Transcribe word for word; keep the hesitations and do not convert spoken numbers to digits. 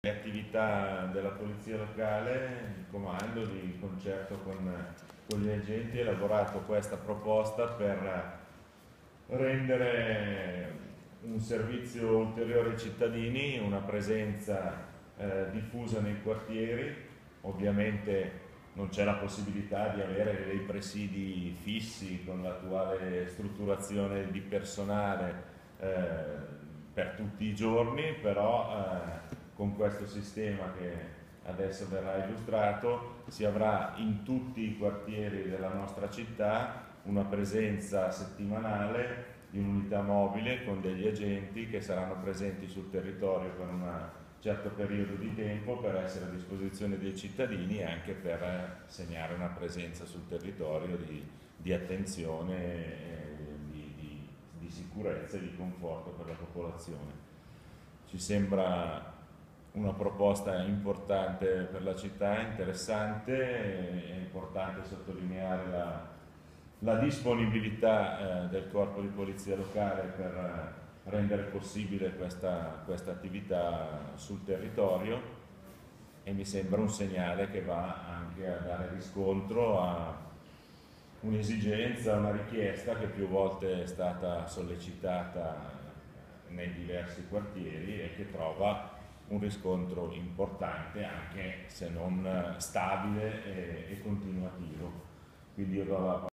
Le attività della polizia locale, il comando di concerto con, con gli agenti ha elaborato questa proposta per rendere un servizio ulteriore ai cittadini, una presenza eh, diffusa nei quartieri. Ovviamente non c'è la possibilità di avere dei presidi fissi con l'attuale strutturazione di personale eh, per tutti i giorni, però eh, con questo sistema che adesso verrà illustrato si avrà in tutti i quartieri della nostra città una presenza settimanale di un'unità mobile con degli agenti che saranno presenti sul territorio per un certo periodo di tempo per essere a disposizione dei cittadini e anche per segnare una presenza sul territorio di, di attenzione, eh, di, di, di sicurezza e di conforto per la popolazione. Ci sembra una proposta importante per la città, interessante, è importante sottolineare la, la disponibilità eh, del corpo di polizia locale per eh, rendere possibile questa, questa attività sul territorio, e mi sembra un segnale che va anche a dare riscontro a un'esigenza, una richiesta che più volte è stata sollecitata nei diversi quartieri e che trova un riscontro importante, anche se non stabile e, e continuativo. Quindi io do la